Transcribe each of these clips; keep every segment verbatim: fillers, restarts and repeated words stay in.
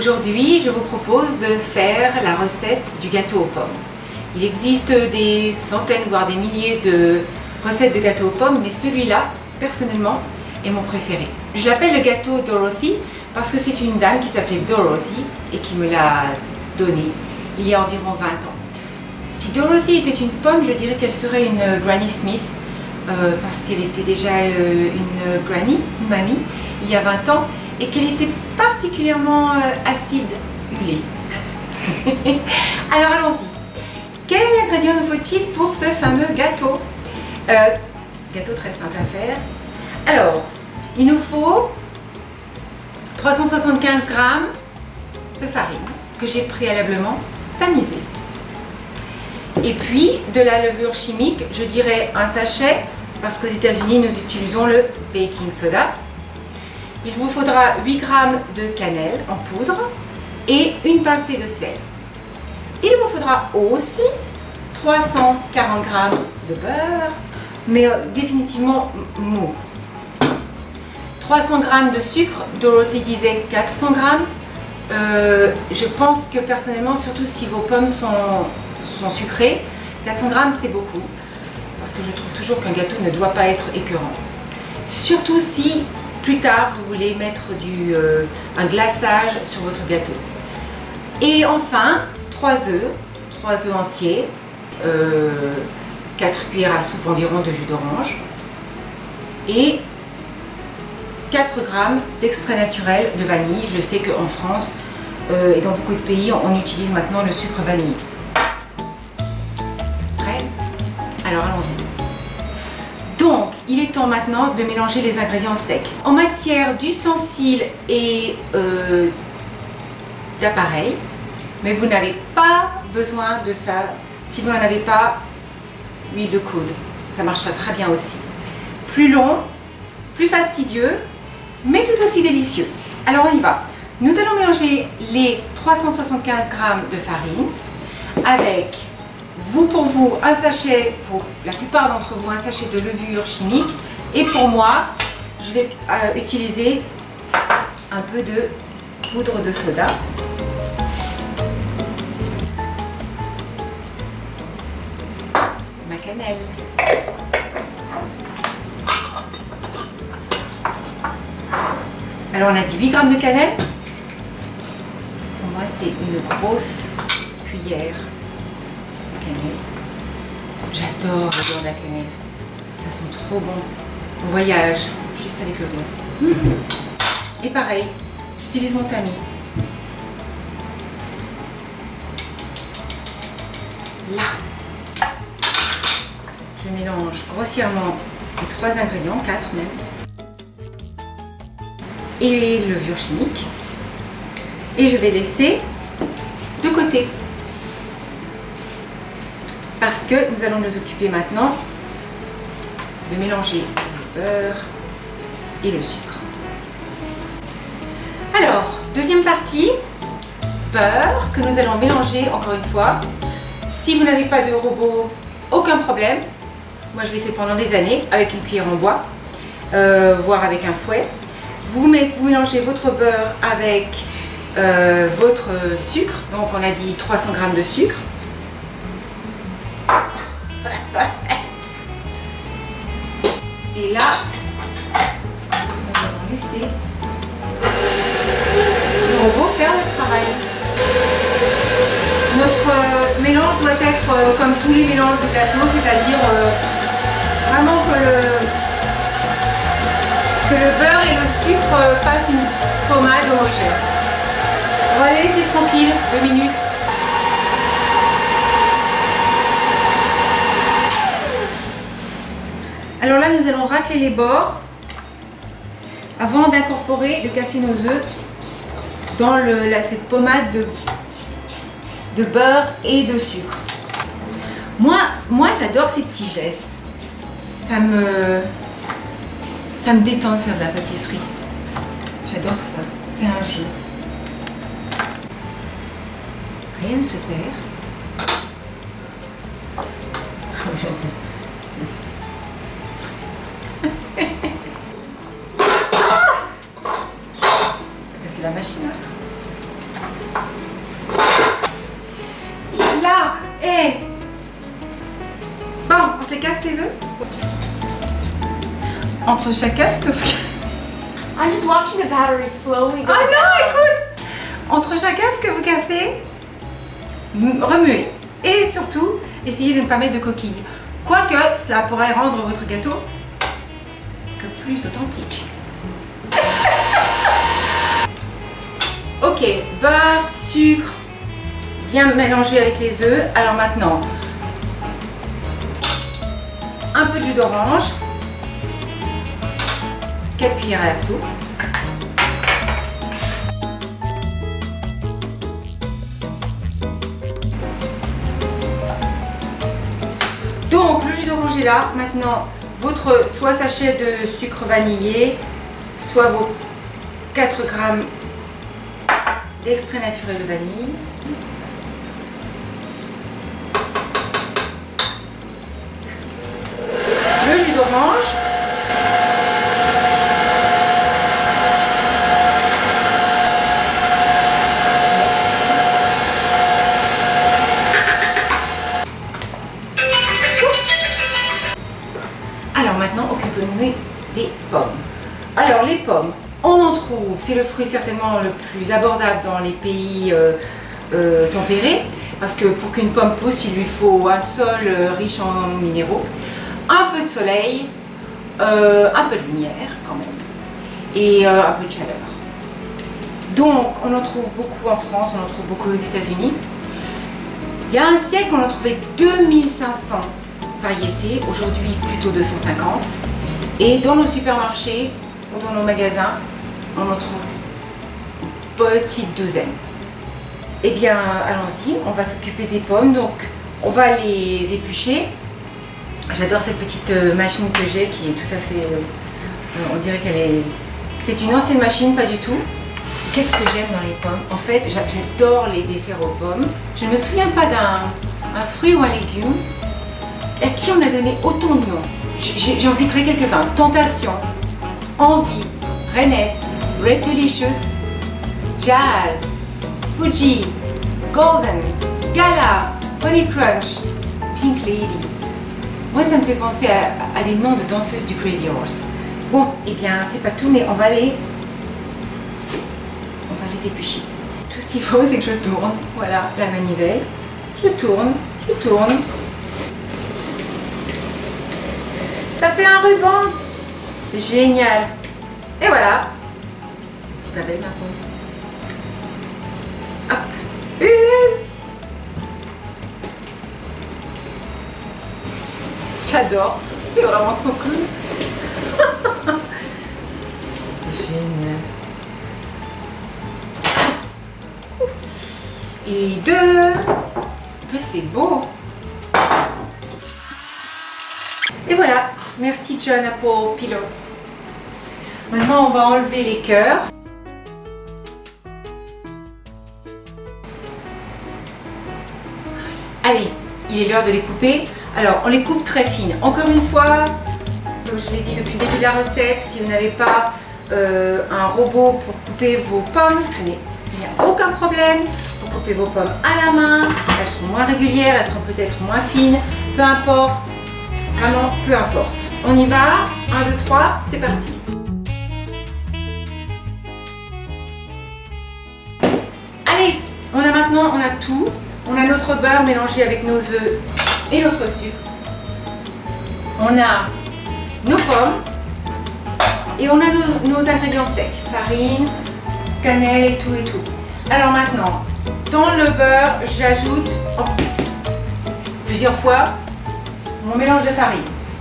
Aujourd'hui, je vous propose de faire la recette du gâteau aux pommes. Il existe des centaines, voire des milliers de recettes de gâteau aux pommes, mais celui-là, personnellement, est mon préféré. Je l'appelle le gâteau Dorothy parce que c'est une dame qui s'appelait Dorothy et qui me l'a donné il y a environ vingt ans. Si Dorothy était une pomme, je dirais qu'elle serait une Granny Smith euh, parce qu'elle était déjà euh, une granny, une mamie, il y a vingt ans et qu'elle était particulièrement euh, acide, huilée. Alors allons-y. Quel ingrédient nous faut-il pour ce fameux gâteau euh, Gâteau très simple à faire. Alors, il nous faut trois cent soixante-quinze grammes de farine que j'ai préalablement tamisée. Et puis de la levure chimique, je dirais un sachet, parce qu'aux États-Unis nous utilisons le baking soda. Il vous faudra huit grammes de cannelle en poudre et une pincée de sel. Il vous faudra aussi trois cent quarante grammes de beurre, mais euh, définitivement mou. trois cents grammes de sucre, Dorothy disait quatre cents grammes. Euh, je pense que personnellement, surtout si vos pommes sont, sont sucrées, quatre cents grammes c'est beaucoup, parce que je trouve toujours qu'un gâteau ne doit pas être écœurant. Surtout si plus tard vous voulez mettre du, euh, un glaçage sur votre gâteau. Et enfin, trois œufs, trois œufs entiers, euh, quatre cuillères à soupe environ de jus d'orange et quatre grammes d'extrait naturel de vanille. Je sais qu'en France euh, et dans beaucoup de pays, on utilise maintenant le sucre vanille. Prêt? Alors allons-y. Donc, il est temps maintenant de mélanger les ingrédients secs. En matière d'ustensiles et euh, d'appareils, mais vous n'avez pas besoin de ça. Si vous n'en avez pas, huile de coude, ça marchera très bien aussi. Plus long, plus fastidieux, mais tout aussi délicieux. Alors on y va. Nous allons mélanger les trois cent soixante-quinze grammes de farine avec, vous pour vous, un sachet, pour la plupart d'entre vous, un sachet de levure chimique. Et pour moi, je vais euh, utiliser un peu de poudre de soda. Ma cannelle. Alors on a dit huit grammes de cannelle. Pour moi c'est une grosse cuillère de cannelle. J'adore l'odeur de la cannelle. Ça sent trop bon. On voyage juste avec le doigt. Mmh. Et pareil, j'utilise mon tamis. Là. Je mélange grossièrement les trois ingrédients, quatre même. Et levure chimique, et je vais laisser de côté parce que nous allons nous occuper maintenant de mélanger le beurre et le sucre. Alors, deuxième partie, beurre que nous allons mélanger encore une fois. Si vous n'avez pas de robot, aucun problème. Moi je l'ai fait pendant des années avec une cuillère en bois, euh, voire avec un fouet. Vous, mettez, vous mélangez votre beurre avec euh, votre sucre, donc on a dit trois cents grammes de sucre. Et là, nous allons laisser le robot faire le travail. Notre euh, mélange doit être euh, comme tous les mélanges de gâteau, c'est-à-dire euh, vraiment que le... que le beurre et le sucre fassent une pommade homogène. On va les laisser tranquilles, deux minutes. Alors là, nous allons racler les bords avant d'incorporer, de casser nos œufs dans le, la, cette pommade de, de beurre et de sucre. Moi, moi j'adore ces petits gestes. Ça me... Ça me détend de faire de la pâtisserie. J'adore ça. C'est un jeu. Rien ne se perd. C'est la machine. se les casse ces œufs? Entre chaque œuf que vous... I'm just watching the battery slowly go Oh non, down. écoute! Entre chaque œuf que vous cassez, remuez. Et surtout, essayez de ne pas mettre de coquilles. Quoique, cela pourrait rendre votre gâteau que plus authentique. Ok, beurre, sucre, bien mélangé avec les œufs. Alors maintenant, un peu de jus d'orange, quatre cuillères à la soupe. Donc le jus d'orange est là. Maintenant, votre soit sachet de sucre vanillé, soit vos quatre grammes d'extrait naturel de vanille. Le jus d'orange. Alors maintenant, occupons-nous des pommes. Alors les pommes, on en trouve, c'est le fruit certainement le plus abordable dans les pays euh, euh, tempérés, parce que pour qu'une pomme pousse, il lui faut un sol euh, riche en minéraux, un peu de soleil, euh, un peu de lumière quand même, et euh, un peu de chaleur. Donc on en trouve beaucoup en France, on en trouve beaucoup aux États-Unis. Il y a un siècle, on en trouvait deux mille cinq cents variétés, aujourd'hui plutôt deux cent cinquante. Et dans nos supermarchés ou dans nos magasins, on en trouve une petite douzaine. Eh bien, allons-y, on va s'occuper des pommes. Donc, on va les éplucher. J'adore cette petite machine que j'ai qui est tout à fait... Euh, on dirait qu'elle est... C'est une ancienne machine, pas du tout. Qu'est-ce que j'aime dans les pommes? En fait, j'adore les desserts aux pommes. Je ne me souviens pas d'un fruit ou un légume à qui on a donné autant de noms. J'en citerai quelques-uns. Tentation, Envie, Renette, Red Delicious, Jazz, Fuji, Golden, Gala, Honey Crunch, Pink Lady. Moi, ça me fait penser à, à des noms de danseuses du Crazy Horse. Bon, eh bien, c'est pas tout, mais on va les... On va les éplucher. Tout ce qu'il faut, c'est que je tourne. Voilà, la manivelle. Je tourne, je tourne. Ça fait un ruban. C'est génial. Et voilà. C'est pas belle ma pomme. Hop. Une. J'adore. C'est vraiment trop cool. C'est génial. Et deux. En plus c'est beau. Et voilà. Merci John Apple Pillow. Maintenant on va enlever les cœurs. Allez, il est l'heure de les couper. Alors on les coupe très fines. Encore une fois, comme je l'ai dit depuis le début de la recette, si vous n'avez pas euh, un robot pour couper vos pommes, il n'y a aucun problème. Vous coupez vos pommes à la main, elles seront moins régulières, elles seront peut-être moins fines, peu importe. Vraiment, peu importe. On y va. un, deux, trois, c'est parti. Allez, on a maintenant, on a tout. On a notre beurre mélangé avec nos œufs et notre sucre. On a nos pommes. Et on a nos, nos ingrédients secs. Farine, cannelle et tout et tout. Alors maintenant, dans le beurre, j'ajoute oh, plusieurs fois mon mélange de farine.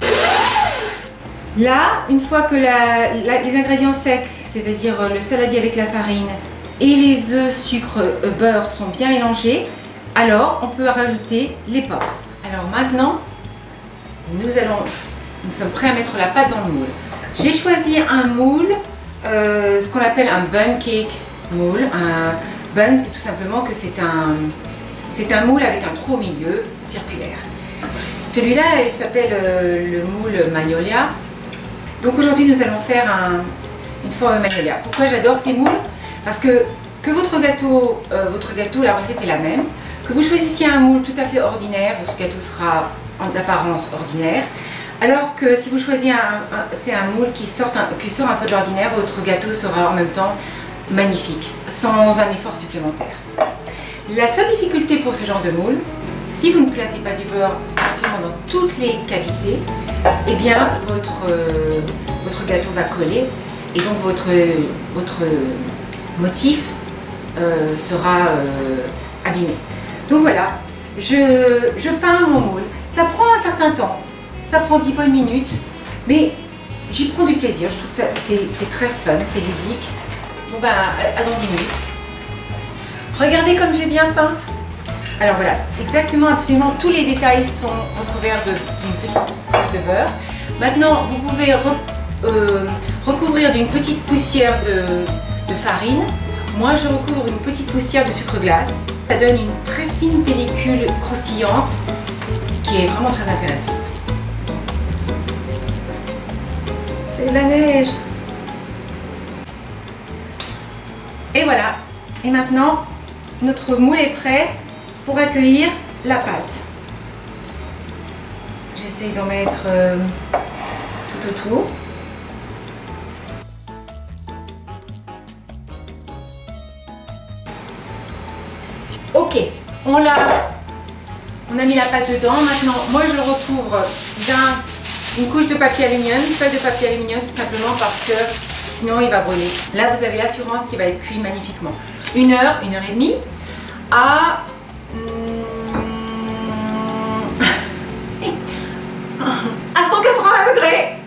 Là, une fois que la, la, les ingrédients secs, c'est-à-dire le saladier avec la farine et les œufs, sucre, euh, beurre sont bien mélangés, alors on peut rajouter les pommes. Alors maintenant, nous allons, nous sommes prêts à mettre la pâte dans le moule. J'ai choisi un moule, euh, ce qu'on appelle un bun cake moule. Un bun, c'est tout simplement que c'est un, c'est un moule avec un trou au milieu, circulaire. Celui-là, il s'appelle euh, le moule Magnolia. Donc aujourd'hui, nous allons faire un, une forme Magnolia. Pourquoi j'adore ces moules? Parce que que votre gâteau, euh, votre gâteau, la recette est la même. Que vous choisissiez un moule tout à fait ordinaire, votre gâteau sera d'apparence ordinaire. Alors que si vous choisissez un, un c'est un moule qui sort un, qui sort un peu de l'ordinaire, votre gâteau sera en même temps magnifique, sans un effort supplémentaire. La seule difficulté pour ce genre de moule, si vous ne placez pas du beurre absolument dans toutes les cavités, eh bien votre, euh, votre gâteau va coller et donc votre, votre motif euh, sera euh, abîmé. Donc voilà, je, je peins mon moule. Ça prend un certain temps, ça prend dix bonnes minutes, mais j'y prends du plaisir. Je trouve que c'est très fun, c'est ludique. Bon ben, à dans dix minutes. Regardez comme j'ai bien peint. Alors voilà, exactement, absolument tous les détails sont recouverts d'une petite couche de beurre. Maintenant, vous pouvez re, euh, recouvrir d'une petite poussière de, de farine. Moi, je recouvre une petite poussière de sucre glace. Ça donne une très fine pellicule croustillante qui est vraiment très intéressante. C'est de la neige. Et voilà. Et maintenant, notre moule est prêt pour accueillir la pâte. J'essaye d'en mettre euh, tout autour. Ok, on l'a, on a mis la pâte dedans. Maintenant, moi je le recouvre d'une couche de papier aluminium, une feuille de papier aluminium tout simplement parce que sinon il va brûler. Là, vous avez l'assurance qu'il va être cuit magnifiquement. Une heure, une heure et demie à à cent quatre-vingts degrés.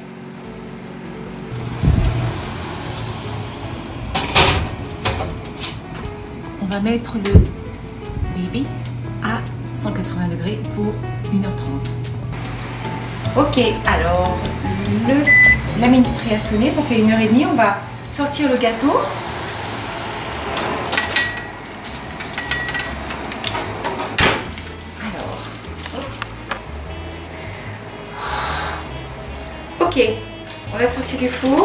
On va mettre le baby à cent quatre-vingts degrés pour une heure trente. Ok, alors le, la minuterie a sonné, ça fait une heure et demie. On va sortir le gâteau. Ok, on l'a sorti du four.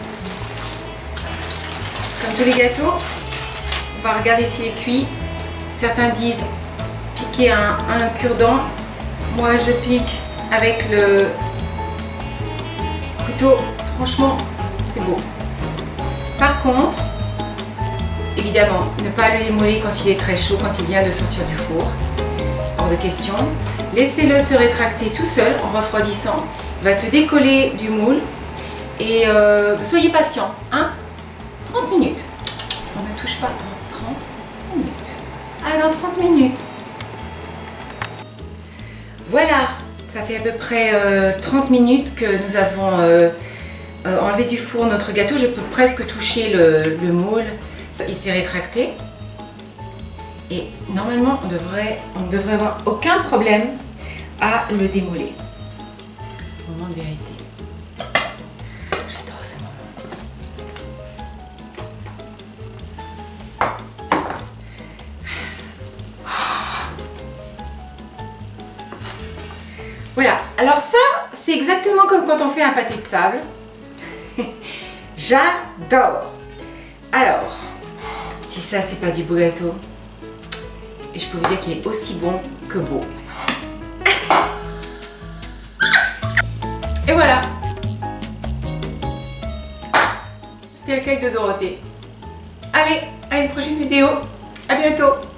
Comme tous les gâteaux, on va regarder s'il est cuit. Certains disent piquer un, un cure-dent. Moi, je pique avec le couteau. Franchement, c'est beau. Par contre, évidemment, ne pas le démoler quand il est très chaud, quand il vient de sortir du four. Hors de question. Laissez-le se rétracter tout seul en refroidissant. Il va se décoller du moule et euh, soyez patient, hein, trente minutes. On ne touche pas dans trente minutes. Ah, dans trente minutes. Voilà, ça fait à peu près euh, trente minutes que nous avons euh, euh, enlevé du four notre gâteau. Je peux presque toucher le, le moule. Il s'est rétracté. Et normalement, on devrait, on ne devrait avoir aucun problème à le démoler. Moment de vérité. J'adore ce moment. Voilà, alors ça, c'est exactement comme quand on fait un pâté de sable. J'adore. Alors, si ça, c'est pas du beau gâteau, et je peux vous dire qu'il est aussi bon que beau. Et voilà, c'était le cake de Dorothée. Allez, à une prochaine vidéo, à bientôt.